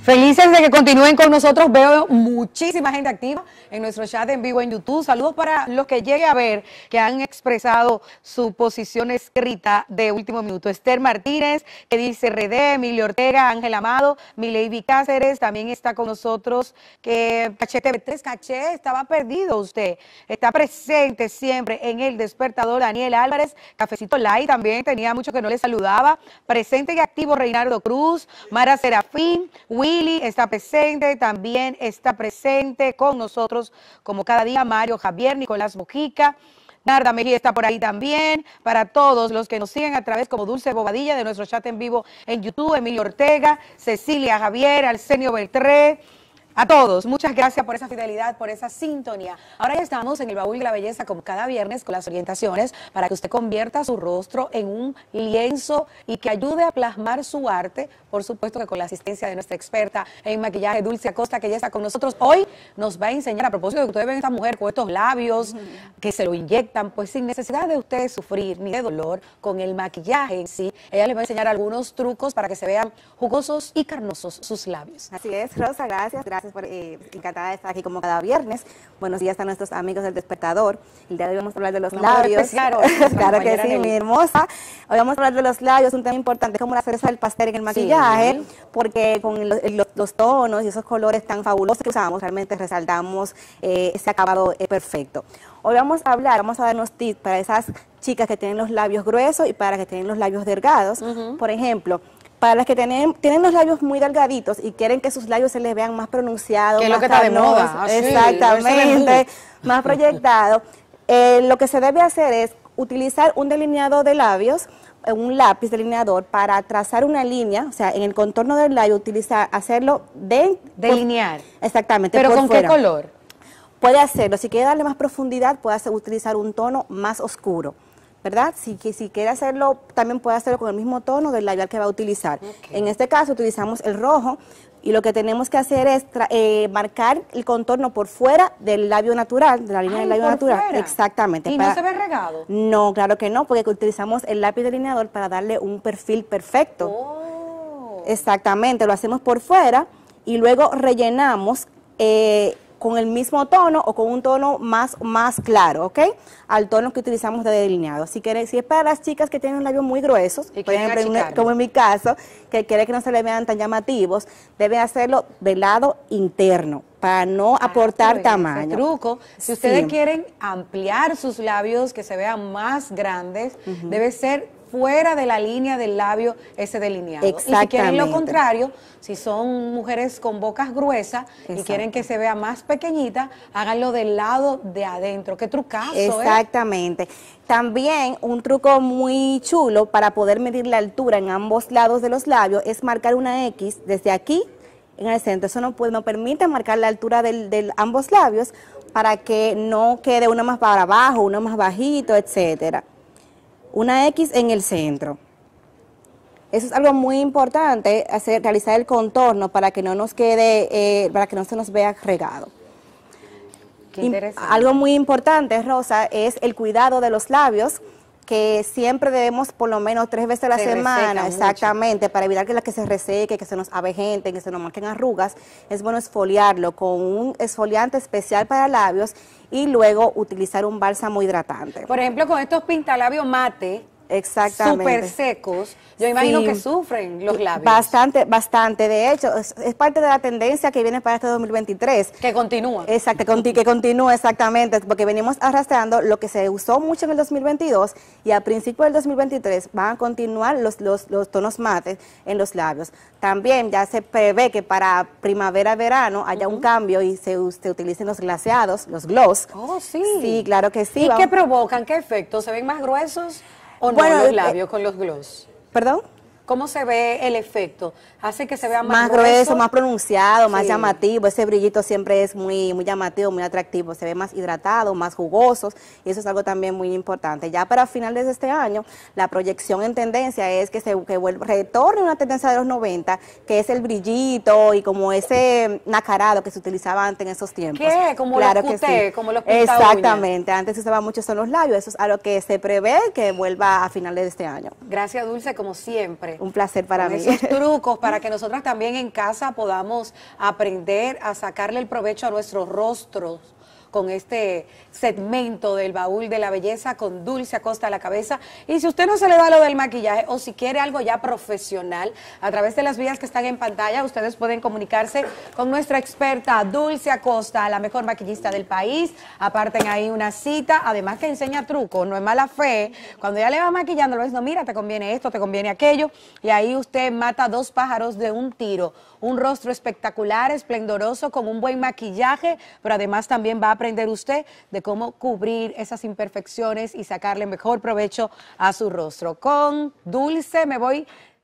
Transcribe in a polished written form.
Felices de que continúen con nosotros. Veo muchísima gente activa en nuestro chat en vivo en YouTube. Saludos para los que llegue a ver que han expresado su posición escrita de último minuto. Esther Martínez, que dice RD, Emilio Ortega, Ángel Amado, Mileivi Cáceres, también está con nosotros, que Caché TV3, Caché, estaba perdido usted. Está presente siempre en El Despertador. Daniel Álvarez, Cafecito Light, también tenía mucho que no le saludaba. Presente y activo Reinaldo Cruz, Mara Serafín, Willy está presente, también está presente con nosotros como cada día Mario Javier, Nicolás Mojica, Narda Mejía está por ahí también. Para todos los que nos siguen a través como Dulce Bobadilla de nuestro chat en vivo en YouTube, Emilio Ortega, Cecilia Javier, Arsenio Beltré. A todos, muchas gracias por esa fidelidad, por esa sintonía. Ahora ya estamos en el Baúl de la Belleza como cada viernes con las orientaciones para que usted convierta su rostro en un lienzo y que ayude a plasmar su arte, por supuesto que con la asistencia de nuestra experta en maquillaje, Dulce Acosta, que ya está con nosotros. Hoy nos va a enseñar, a propósito de que ustedes ven a esta mujer con estos labios que se lo inyectan, pues sin necesidad de ustedes sufrir ni de dolor con el maquillaje en sí. Ella les va a enseñar algunos trucos para que se vean jugosos y carnosos sus labios. Así es, Rosa, gracias por, encantada de estar aquí como cada viernes. Buenos días a nuestros amigos del Despertador. El día de hoy vamos a hablar de los labios. Claro que sí, mi hermosa. Hoy vamos a hablar de los labios, un tema importante, como la cereza del pastel en el maquillaje, porque con los tonos y esos colores tan fabulosos que usamos, realmente resaltamos ese acabado perfecto. Hoy vamos a darnos tips para esas chicas que tienen los labios gruesos y para las que tienen los labios delgados. Por ejemplo, para las que tienen los labios muy delgaditos y quieren que sus labios se les vean más pronunciados, que es más lo que está de moda. Exactamente, más proyectado. Lo que se debe hacer es utilizar un delineado de labios, un lápiz delineador para trazar una línea, o sea, en el contorno del labio hacerlo delinear. Exactamente. ¿Pero por con fuera. qué color? Puede hacerlo, si quiere darle más profundidad, puede utilizar un tono más oscuro, ¿verdad? Si quiere hacerlo, también puede hacerlo con el mismo tono del labial que va a utilizar. En este caso utilizamos el rojo y lo que tenemos que hacer es marcar el contorno por fuera del labio natural, de la línea del labio natural. Fuera. Exactamente. ¿Y no se ve regado? No, claro que no, porque utilizamos el lápiz delineador para darle un perfil perfecto. Exactamente, lo hacemos por fuera y luego rellenamos con el mismo tono o con un tono más claro, ¿ok? Al tono que utilizamos de delineado. Si es para las chicas que tienen los labios muy gruesos, por ejemplo, como en mi caso, que quiere que no se le vean tan llamativos, deben hacerlo del lado interno para no aportar tamaño. Ese truco, si ustedes quieren ampliar sus labios, que se vean más grandes, debe ser fuera de la línea del labio ese delineado. Y si quieren lo contrario, si son mujeres con bocas gruesas y quieren que se vea más pequeñita, háganlo del lado de adentro. ¡Qué trucazo! Exactamente. También un truco muy chulo para poder medir la altura en ambos lados de los labios es marcar una X desde aquí en el centro. Eso nos permite marcar la altura de ambos labios para que no quede uno más para abajo, uno más bajito, etcétera. Una X en el centro. Eso es algo muy importante, realizar el contorno para que no nos quede, para que no se nos vea regado. Qué interesante. Algo muy importante, Rosa, es el cuidado de los labios, que siempre debemos por lo menos 3 veces a la semana, exactamente, para evitar que se reseque, que se nos avejenten, que se nos marquen arrugas. Es bueno esfoliarlo con un esfoliante especial para labios y luego utilizar un bálsamo hidratante. Por ejemplo, con estos pintalabios mate, exactamente, súper secos, yo imagino que sufren los labios. Bastante. De hecho, es parte de la tendencia que viene para este 2023. Que continúa. Exacto, que continúa exactamente, porque venimos arrastrando lo que se usó mucho en el 2022 y a principios del 2023 van a continuar los tonos mates en los labios. También ya se prevé que para primavera-verano haya un cambio y se utilicen los glaseados, los gloss. Oh, sí. Sí, claro que sí. ¿Y qué provocan? ¿Qué efecto? ¿Se ven más gruesos o no los labios con los gloss? ¿Perdón? ¿Cómo se ve el efecto? ¿Hace que se vea más grueso, más pronunciado, más llamativo? Ese brillito siempre es muy llamativo, muy atractivo. Se ve más hidratado, más jugosos, y eso es algo también muy importante. Ya para finales de este año, la proyección en tendencia es que retorne una tendencia de los 90, que es el brillito y como ese nacarado que se utilizaba antes en esos tiempos. ¿Qué? Como claro los cuté, sí. Como los pinta exactamente. Antes se usaba mucho en los labios. Eso es algo que se prevé que vuelva a finales de este año. Gracias, Dulce, como siempre. Un placer para mí. Esos trucos para que nosotras también en casa podamos aprender a sacarle el provecho a nuestros rostros con este segmento del baúl de la belleza con Dulce Acosta a la cabeza. Y si usted no se le da lo del maquillaje o si quiere algo ya profesional, a través de las vías que están en pantalla, ustedes pueden comunicarse con nuestra experta Dulce Acosta, la mejor maquillista del país. Aparten ahí una cita, además que enseña trucos, no es mala fe. Cuando ya le va maquillando, lo ves, no, mira, te conviene esto, te conviene aquello, y ahí usted mata dos pájaros de un tiro. Un rostro espectacular, esplendoroso, con un buen maquillaje, pero además también va a aprender usted de cómo cubrir esas imperfecciones y sacarle mejor provecho a su rostro. Con Dulce me voy